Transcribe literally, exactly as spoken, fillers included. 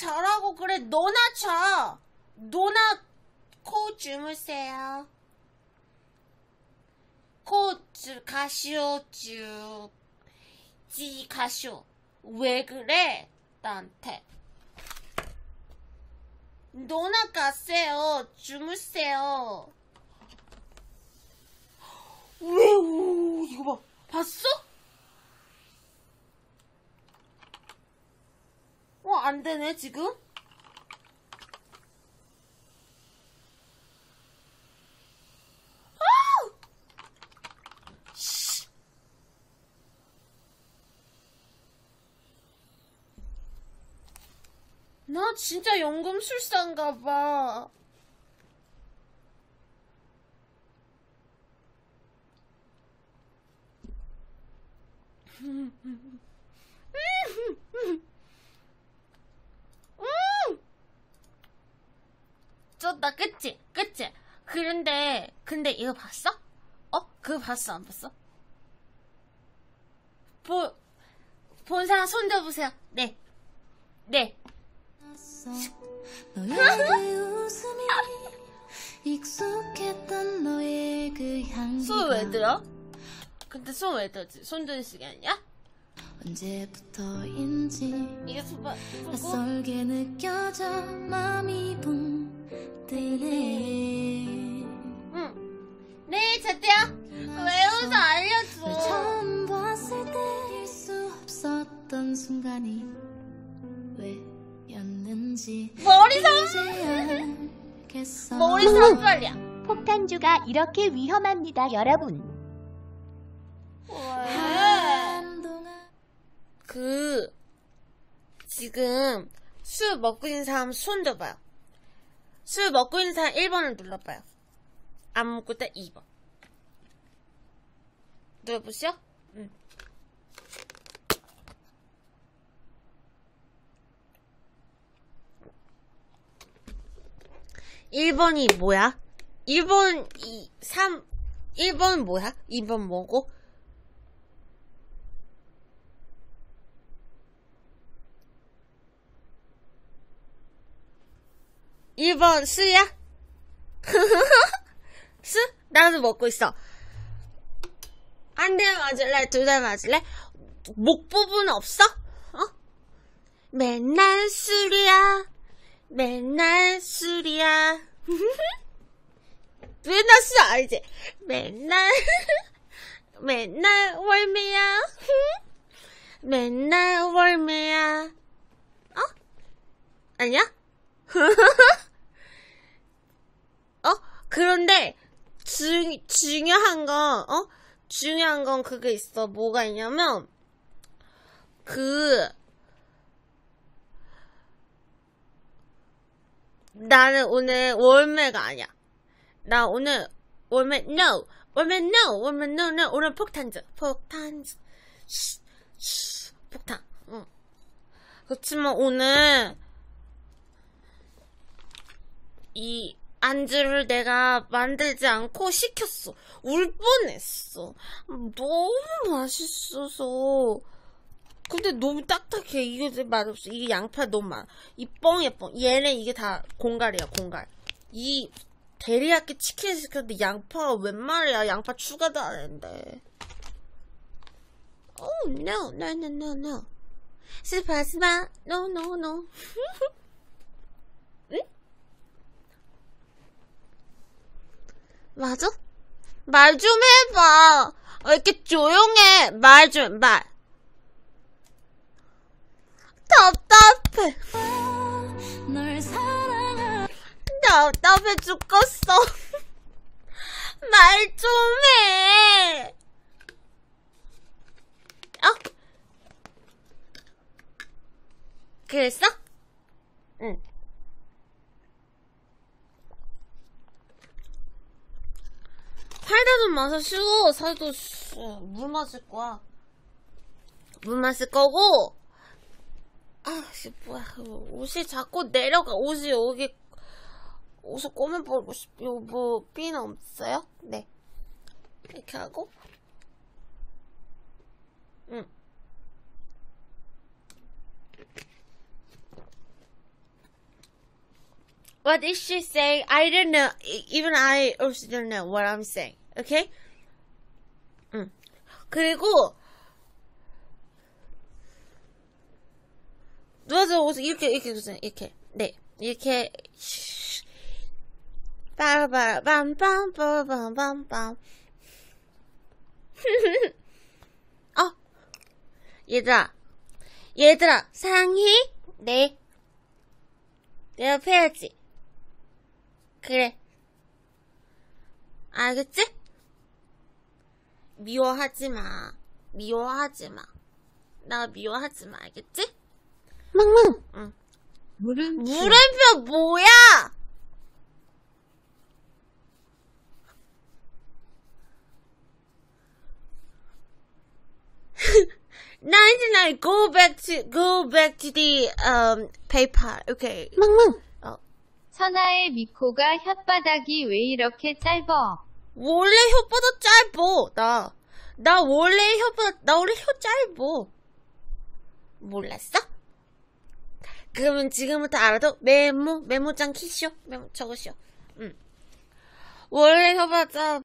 자라고 그래. 너나 자. 너나 코 주무세요. 코 주, 가시오, 쭉. 지, 가시오. 왜 그래? 나한테. 너나 가세요. 주무세요. 왜, 오, 이거 봐. 봤어? 어, 안 되네, 지금? 나 진짜 연금술사인가 봐. 음. 쩐다, 그치? 그치? 그런데, 근데 이거 봤어? 어? 그거 봤어? 안 봤어? 보, 본 사람 손 들어보세요. 네. 네. 손 왜 들어? 근데 손 왜 들었지? 손 드는 시간이야? 언제부터인지 이게 수바, 낯설게 느껴져 마음이 붕 뜨네. 응. 네, 제때야. 왜 웃어? 알려줘. 처음 봤을 때 수 없었던 순간이 왜였는지 머리 상 머리 상빨이야. 폭탄주가 이렇게 위험합니다, 여러분. 왜? 그 지금 술 먹고 있는 사람 손 들어봐요. 술 먹고 있는 사람 일 번을 눌러봐요. 안 먹고 있다 이 번. 눌러보시오. 응. 일 번이 뭐야? 일 번, 이, 삼, 일 번은 뭐야? 이 번 뭐고? 일 번 수야? 수? 나도 먹고 있어. 한 대 맞을래? 두 대 맞을래? 목 부분 없어? 어? 맨날 술이야. 맨날 술이야. 맨날 술 알지? 맨날 맨날 월매야. 맨날 월매야. 어? 아니야? 어? 그런데 중, 중요한 건 어? 중요한 건 그게 있어. 뭐가 있냐면 그 나는 오늘 월매가 아니야. 나 오늘 월매 no 월매 no 월매 no no 오늘 폭탄주 폭탄주 쉬, 쉬, 폭탄. 응. 그렇지만 오늘 이 안주를 내가 만들지 않고 시켰어. 울 뻔했어. 너무 맛있어서. 근데 너무 딱딱해. 이게 맛없어. 이게 양파 너무 많아. 이 뻥이야 뻥. 얘네 이게 다 공갈이야 공갈. 이 데리야끼 치킨 시켰는데 양파가 웬 말이야. 양파 추가도 안 했는데. Oh no no no no no. 슬퍼하지 마. No no no. 응? 맞아? 말 좀 해봐. 왜 이렇게 조용해? 말 좀, 말. 답답해. 답답해 죽겠어. 말 좀 해. 어? 그랬어? 응. 사이다 좀 마셔. 사이다 물 마실 거야. 물 마실 거고. 아, 씨, 뭐야. 옷이 자꾸 내려가. 옷이 여기, 옷을 꼬매버리고 싶어. 뭐, 핀 없어요? 네. 이렇게 하고. 응. What is she saying? I don't know. E- Even I also don't know what I'm saying. Okay? 응. 그리고 누워서 옷을 이렇게 이렇게 보세요. 이렇게. 네. 이렇게 빠라바람빰빰빰빰빰빰. 어. 얘들아. 얘들아. 상희? 네. 대답해야지. 그래. 알겠지? 미워하지 마. 미워하지 마. 나 미워하지 마. 알겠지? 멍멍. 응. 물음표. 물음표 뭐야? ninety-nine. Go back to go back to the um paper. Okay. 멍멍. 어. 선아의 미코가 혓바닥이 왜 이렇게 짧어? 원래 혓바닥 짧어. 나. 나 원래 혓바닥 나 원래 혀 짧어. 몰랐어? 그러면 지금부터 알아도 메모 메모장 키쇼. 메모 적으쇼. 응. 원래 혓바닥 짧아.